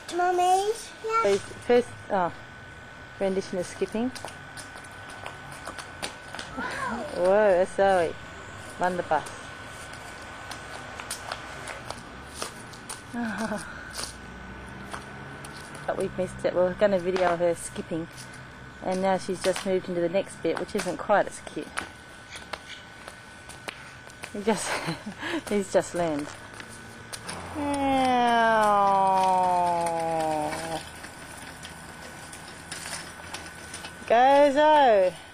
Mummy? Yeah. First, rendition is skipping. Whoa, Zoe. Run the bus. But we've missed it. We're going to video her skipping. And now she's just moved into the next bit, which isn't quite as cute. He's just learned. Go Zoe!